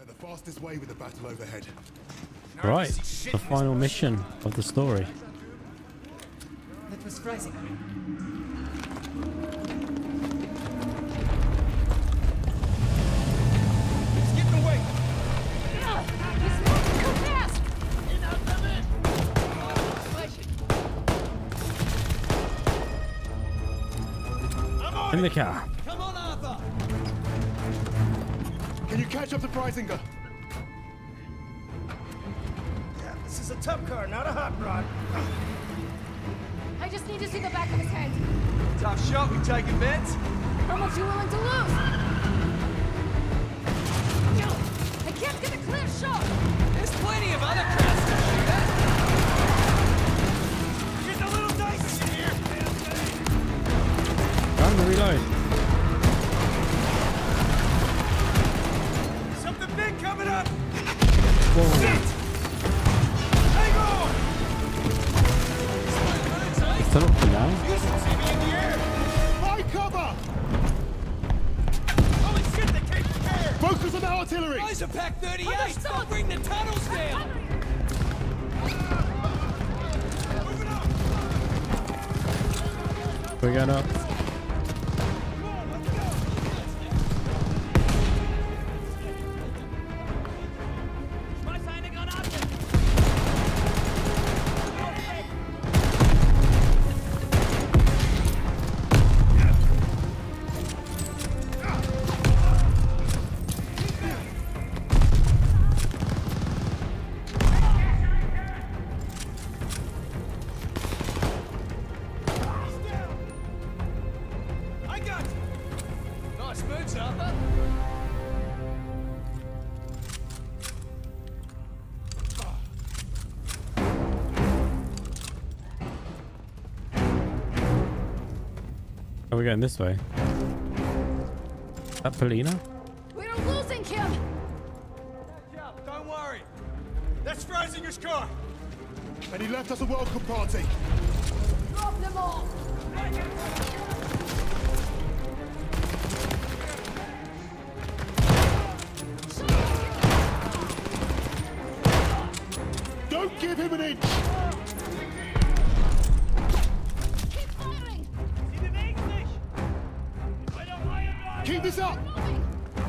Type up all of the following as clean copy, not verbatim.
They're the fastest way with the battle overhead. Right, the final mission of the story. That was Freising. He's getting away. He's moving too fast. In the car. Come on, Arthur. Can you catch up to Freisinger? Yeah, this is a tough car, not a hot rod. I just need to see the back of his head. Tough shot, we taking bets? How much you willing to lose? I can't get a clear shot. There's plenty of other crowds to shoot at. Getting a little dicey here. Time to reload. Something big coming up. Whoa. Shit! Hang on! It's not up to now. You should see me in the air. Find cover! Holy shit, they came from there! Focus on the artillery! Guys are pack 38! They'll bring the tunnels down! Moving up! We're going up. Come on, let's go! Schmeiß on up! I got you! Nice moves, Arthur! Are we going this way? That Polina? We're losing him. Yeah, don't worry. That's Freisinger's car. And he left us a welcome party. Drop them all. Don't give him an inch! Keep firing. Keep this up! Moving.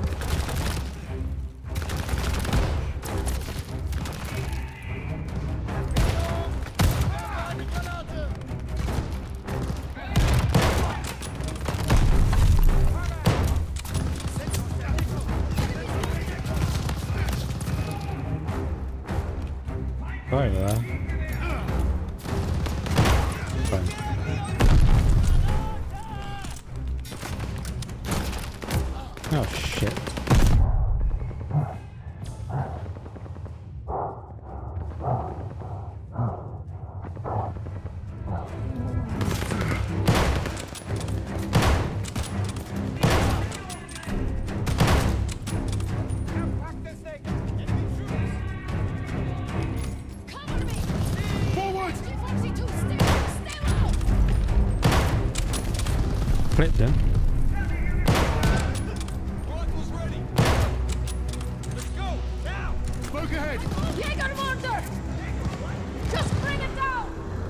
Sorry for that. Fine. Oh shit. Cover me. Forward! G42, stay low. Clipped him. Rifles ready. Let's go, now! Smoke ahead! Jäger mortar. Just bring it down.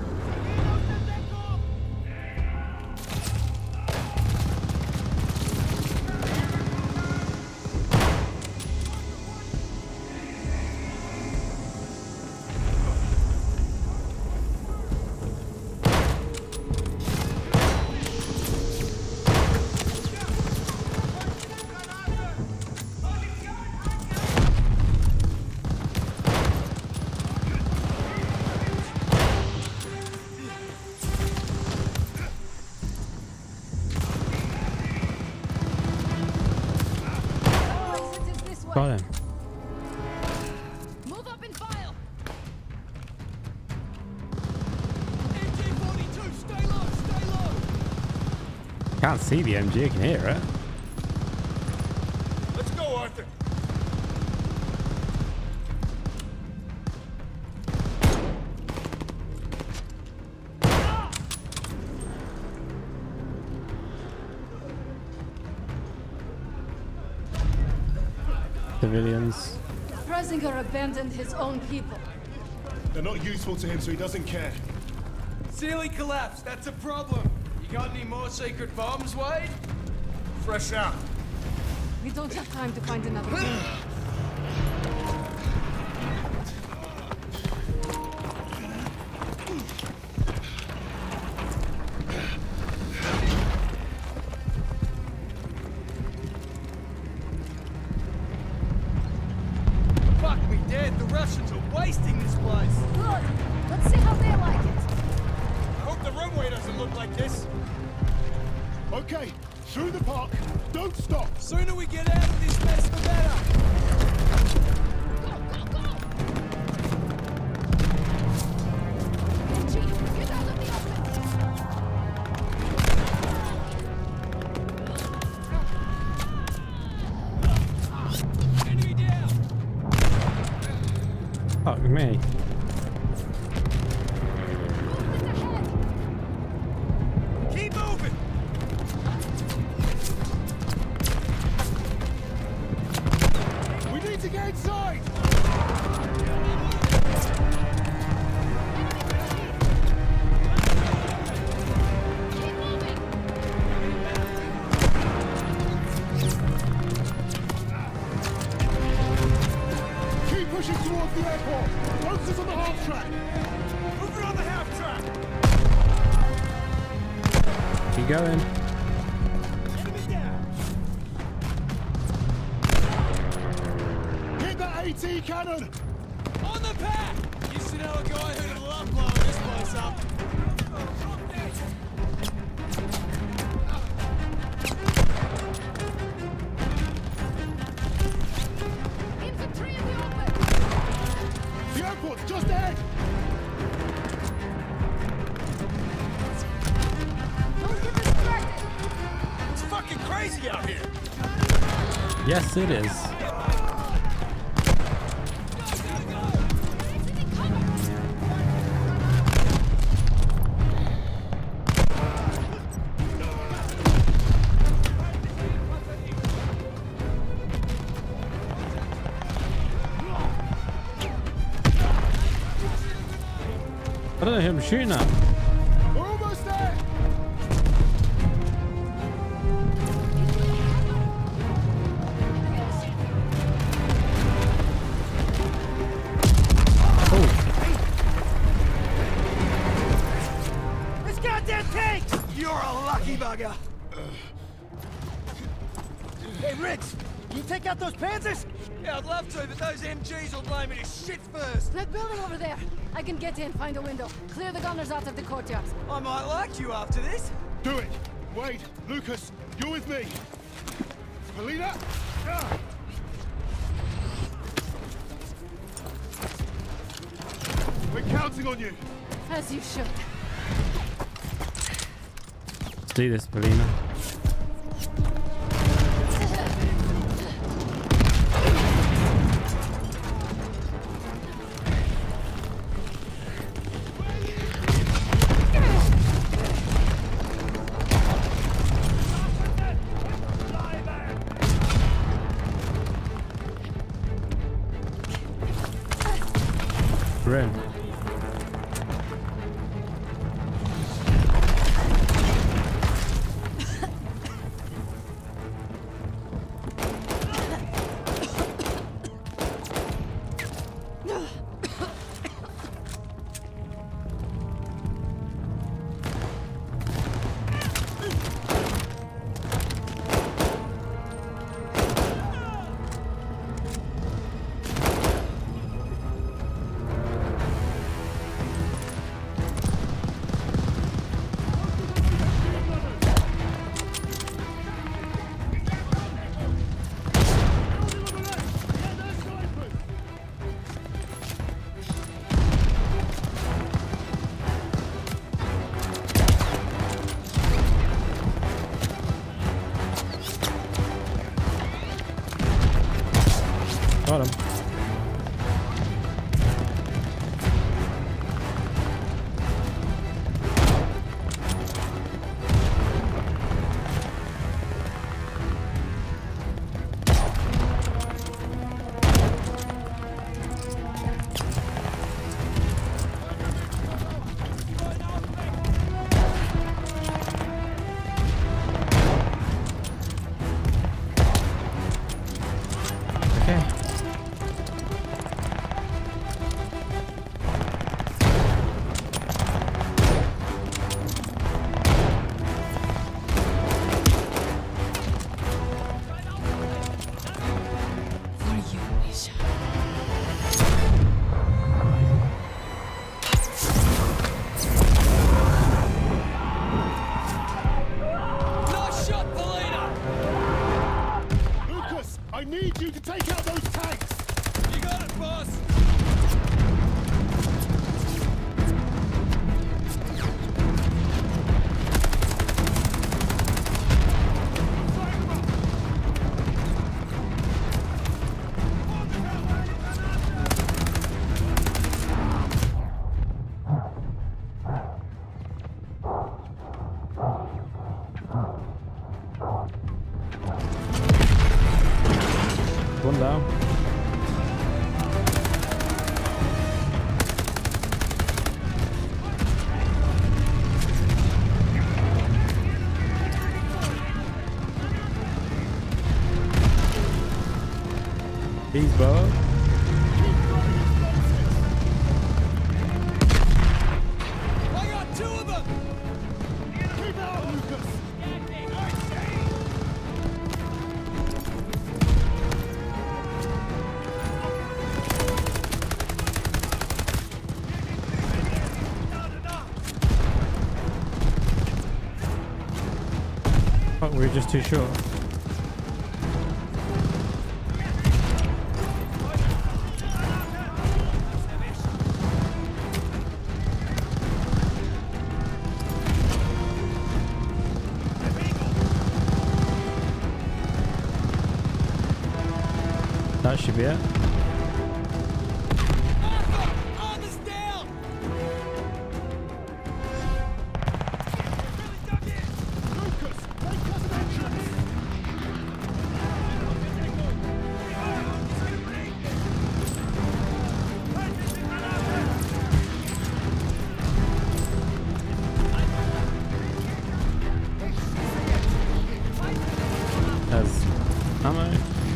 Exit is this way. Got him. Move up and file. MG42, stay low, stay low! Can't see the MG, I can hear it. Let's go, Arthur! civilians. Freisinger abandoned his own people. They're not useful to him, so he doesn't care. Ceiling collapsed. That's a problem. You got any more secret bombs, Wade? Fresh out. We don't have time to find another one. Fuck me dead. The Russians are wasting this place. Good. Let's see how they like it. I hope the runway doesn't look like this. Okay, through the park. Don't stop. Sooner we get out of this mess, the better. Chief, get out of the open. Enemy down. Fuck me. Keep moving. We need to get inside. Keep pushing towards the airport. Focus on the half track. Moving on the half track. Keep going. Enemy down. Hit that AT cannon. On the pack. Used to know a guy who'd love blowing this place up. Infantry in the open. The airport's just ahead. Don't get distracted. It's fucking crazy out here. Yes, it is. I don't know who I'm shooting at. We're almost there. This goddamn tanks! You're a lucky bugger. Hey, Rich, can you take out those Panzers? Yeah, I'd love to, but those MGs will blame me to shit first. That building over there. I can get in, find a window. Clear the gunners out of the courtyard. I might like you after this. Do it. Wade, Lucas, you're with me. Polina. Ah. We're counting on you. As you should. Let's do this, Polina. We're in. Got him. Okay. For you, Misha. Nice shot, Polina! Lucas, I need you to take out those tanks! You got it, boss! One down. These bugs. I got two of them! Keep out, Lucas! Fuck, we were just too short. That should be it. Armor's down! Lucas, take us an entrance! Has ammo.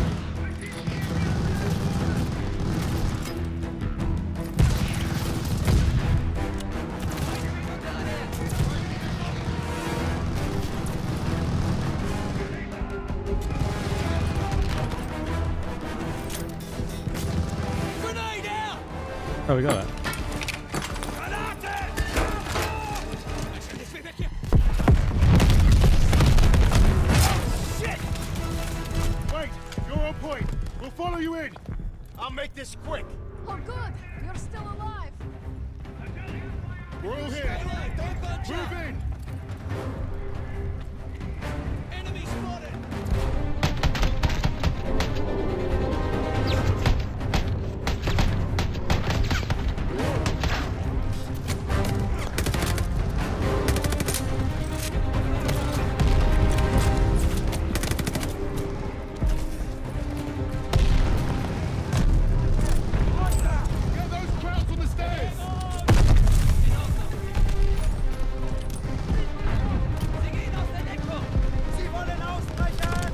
Grenade out! Oh, we got it. Wait, you're on point. We'll follow you in. I'll make this quick. Oh, good. You're still alive. We're all here. Don't bunch Move up! in. Enemy spotted! Get those crowds on the stairs. Sie wollen ausbrechen!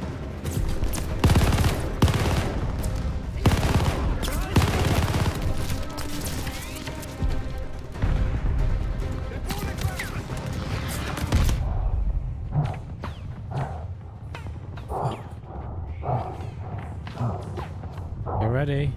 You ready?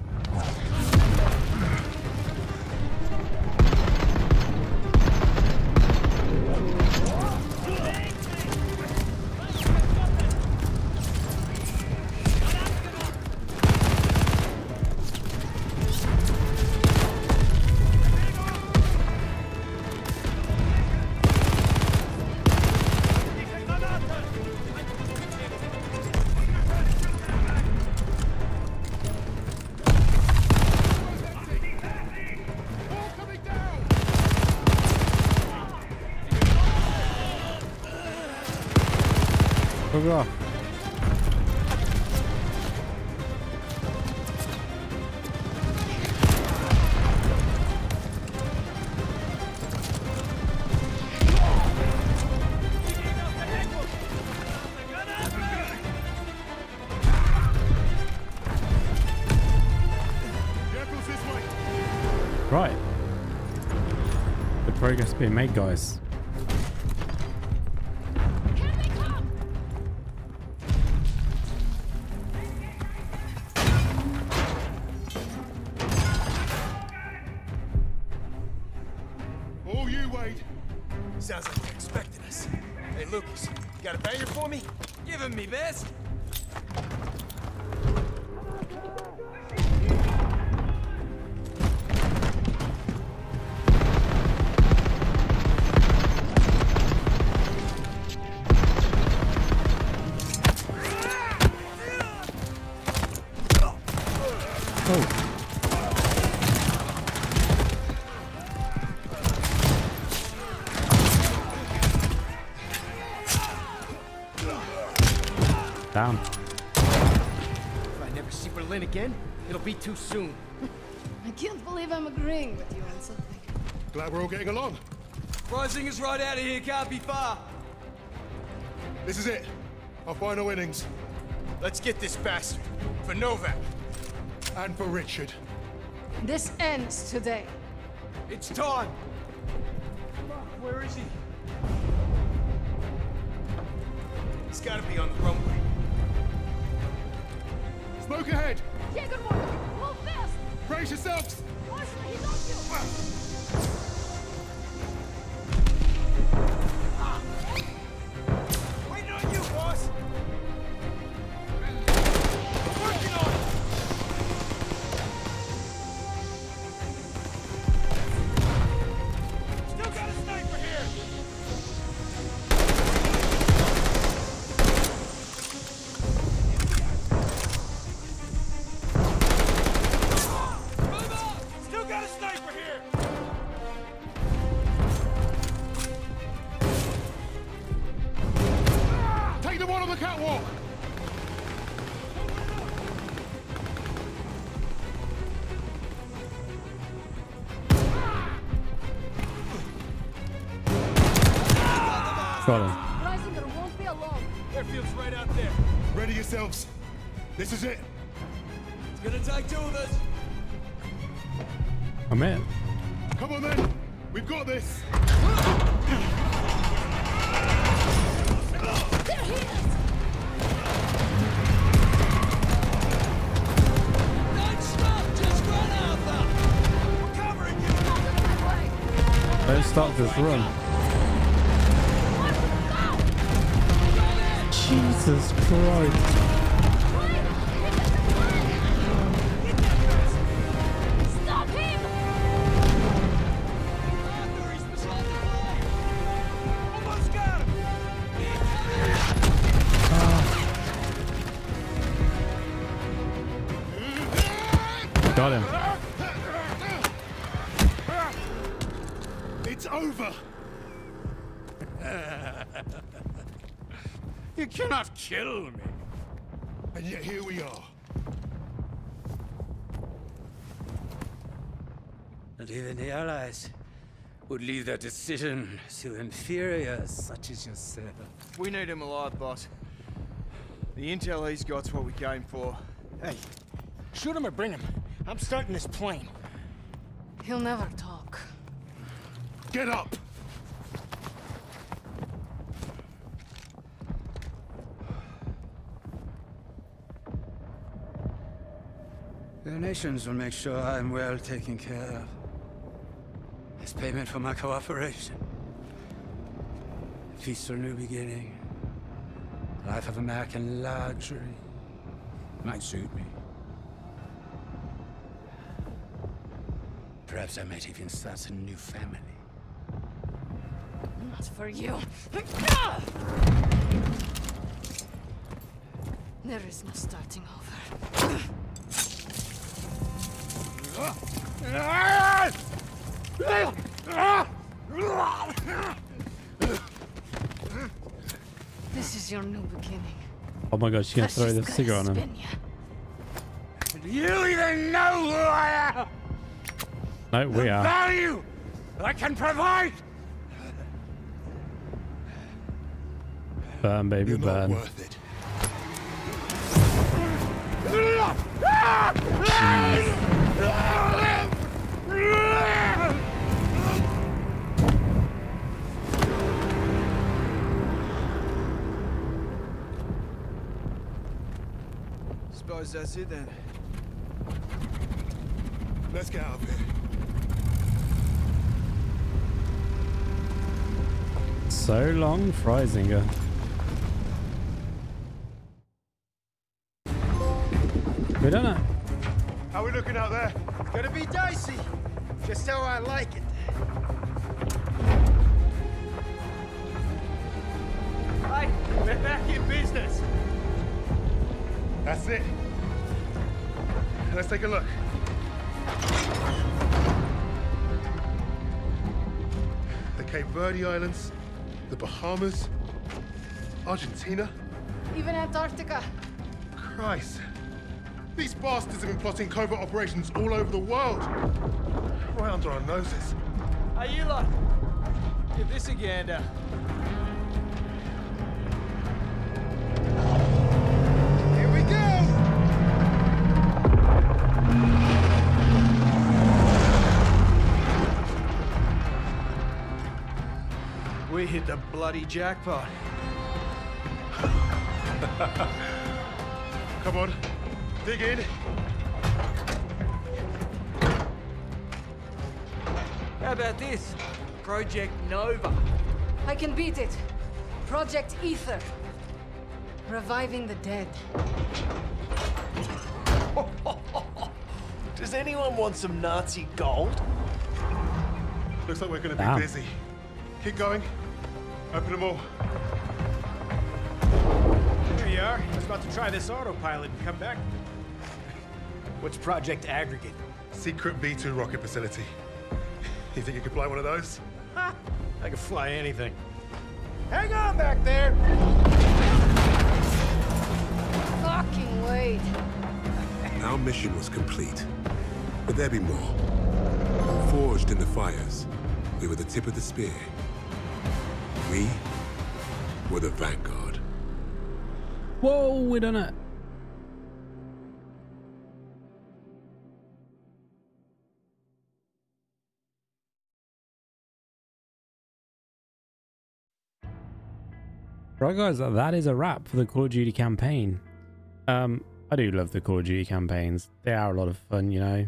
All coming down. Go off. Right. Good progress being made, guys. Here they come! All you, Wade. Sounds like they're expecting us. Hey, Lucas, you got a banger for me? Give him me best. Down. If I never see Berlin again, it'll be too soon. I can't believe I'm agreeing with you on something. Glad we're all getting along. Rising is right out of here, can't be far. This is it. Our final innings. Let's get this bastard. For Novak. And for Richard. This ends today. It's time. Where is he? He's gotta be on the runway. Smoke ahead. Yeah, good work. Move fast! Brace yourselves. Marshall, he's on you! Waiting on you, boss! Working on it! Still got a sniper here! Move on! Still got a sniper here! Take the one on the catwalk. Got him. Reisinger won't be alone. Airfield's right out there. Ready yourselves. This is it. It's gonna take two of us. I'm in. Come on then. We've got this. There he is! Don't stop, just run out there. We're covering you! Out of my way! Don't stop, just run. Marshall, go! Jesus Christ. Stop him! Arthur, he's beside the fire. Almost got him! Got him. It's over. You cannot kill me. And yet here we are. And even the Allies would leave their decision to inferiors such as yourself. We need him alive, boss. The intel he's got's what we came for. Hey, shoot him or bring him. I'm starting this plane. He'll never talk. Get up. The nations will make sure I'm well taken care of. As payment for my cooperation. A peaceful new beginning. Life of American luxury. Might suit me. Perhaps I might even start a new family. Not for you. There is no starting over. This is your new beginning. Oh my god, she's gonna throw the Fascist cigarette on gonna him. spin ya. Do you even know who I am? No, we are. Value I can provide. Burn, baby, You're not burn. worth it. that's it then. Let's get out of here. So long, Freisinger. We don't know. How are we looking out there? Gonna be dicey. Just how I like it. Hey, we're back in business. That's it. Let's take a look. The Cape Verde Islands, the Bahamas, Argentina. Even Antarctica. Christ. These bastards have been plotting covert operations all over the world. Right under our noses. Hey, you lot. Give this a gander. Here we go! We hit the bloody jackpot. Come on, dig in. How about this? Project Nova. I can beat it. Project Ether. Reviving the dead. Does anyone want some Nazi gold? Looks like we're gonna be Damn. busy. Keep going. Open them all. Here you are. I was about to try this autopilot and come back. What's Project Aggregate? Secret V2 rocket facility. You think you could fly one of those? I can fly anything. Hang on back there! Fucking wait. Our mission was complete, but there be more. Forged in the fires, we were the tip of the spear. We were the Vanguard. Whoa, we done it. Right guys, that is a wrap for the Call of Duty campaign. I do love the Call of Duty campaigns. They are a lot of fun, you know.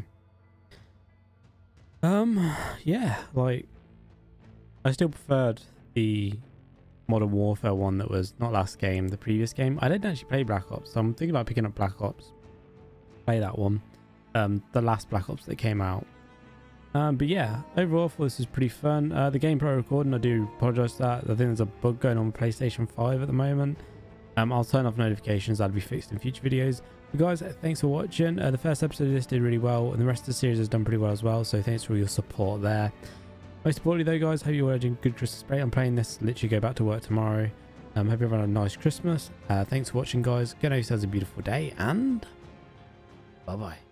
Yeah, like I still preferred the Modern Warfare one that was not last game, the previous game. I didn't actually play Black Ops, so I'm thinking about picking up Black Ops. Play that one. The last Black Ops that came out. But yeah, overall I thought this was pretty fun. The gameplay recording, I do apologise for that. I think there's a bug going on with PlayStation 5 at the moment. I'll turn off notifications, that'll be fixed in future videos. But guys, thanks for watching. The first episode of this did really well, and the rest of the series has done pretty well as well, so thanks for all your support there. Most importantly though guys, hope you're having a good Christmas break. I'm playing this, literally go back to work tomorrow. Hope everyone had a nice Christmas. Thanks for watching guys. Get yourselves a beautiful day, and bye bye.